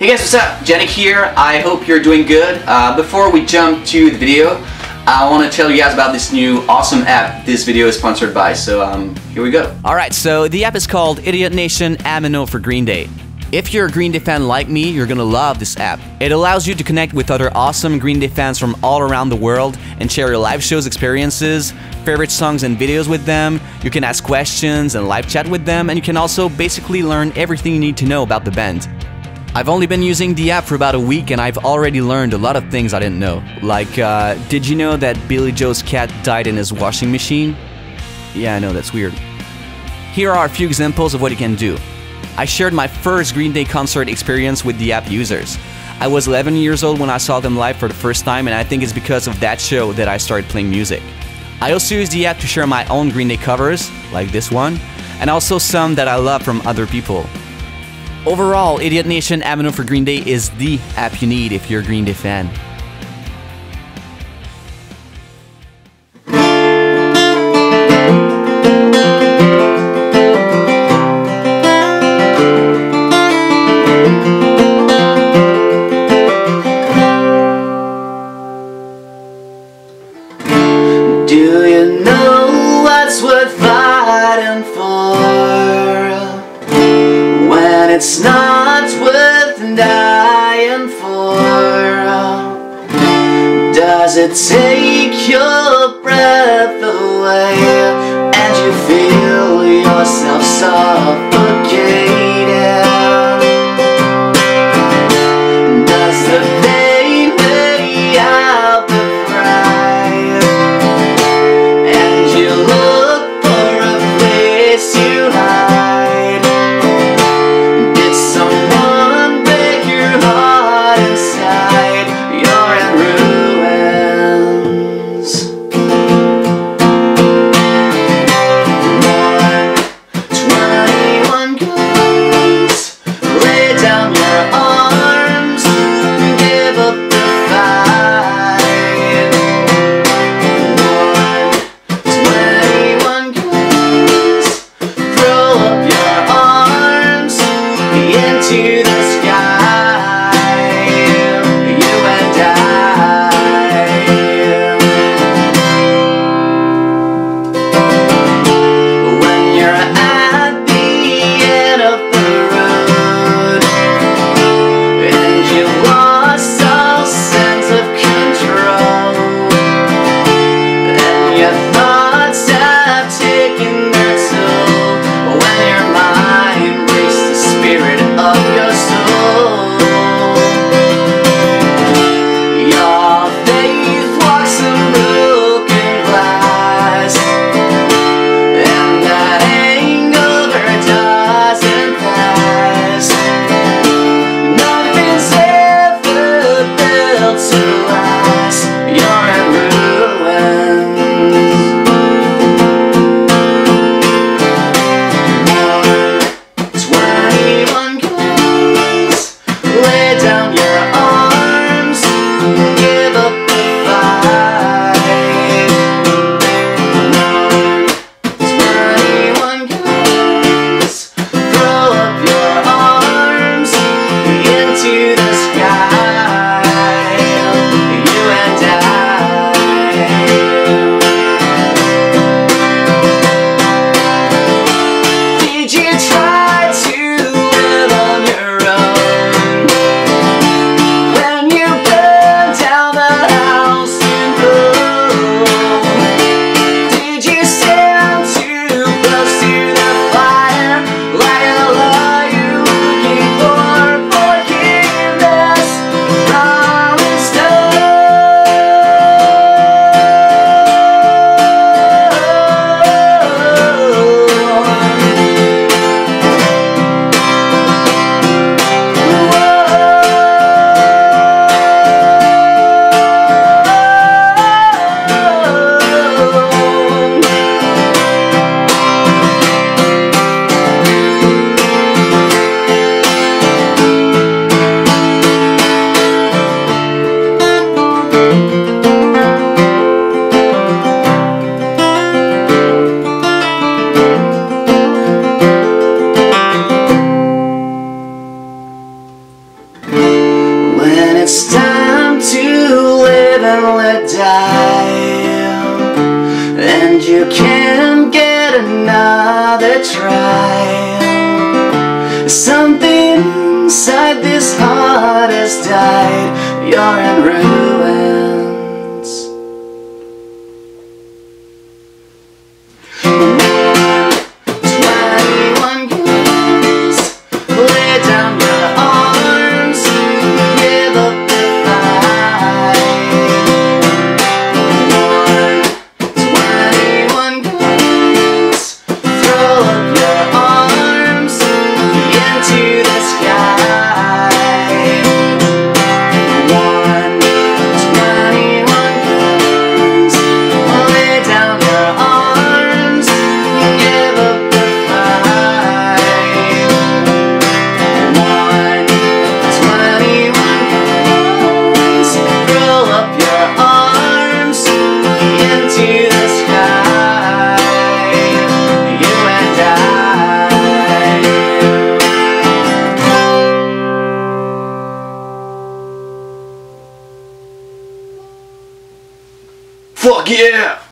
Hey guys, what's up? Janik here. I hope you're doing good. Before we jump to the video, I want to tell you guys about this new awesome app this video is sponsored by. So here we go. Alright, so the app is called Idiot Nation Amino for Green Day. If you're a Green Day fan like me, you're gonna love this app. It allows you to connect with other awesome Green Day fans from all around the world and share your live shows experiences, favorite songs and videos with them. You can ask questions and live chat with them, and you can also basically learn everything you need to know about the band. I've only been using the app for about a week and I've already learned a lot of things I didn't know. Like, did you know that Billy Joe's cat died in his washing machine? Yeah, I know, that's weird. Here are a few examples of what you can do. I shared my first Green Day concert experience with the app users. I was 11 years old when I saw them live for the first time, and I think it's because of that show that I started playing music. I also use the app to share my own Green Day covers, like this one, and also some that I love from other people. Overall, Idiot Nation Amino for Green Day is the app you need if you're a Green Day fan. Do you know what's worth fighting for when it's not worth dying for? Does it take your breath away and you feel yourself suffocating? Does the pain weigh out the pride and you look for a place to hide? Did someone break your heart inside? You're in ruins. 121 guns, lay down your arms, give up the fight. 121 guns, throw up your arms into the sky, you and I. When you're at the end of the road It's time to live and let die, and you can't get another try. Something inside this heart has died. You're in ruins. 21 guns, lay down your arms, give up the fight. 21 guns, throw up your arms into the sky. 21 guns, lay down your arms, give up the fight. 21 guns, roll up your arms into the sky. You and I. Fuck yeah!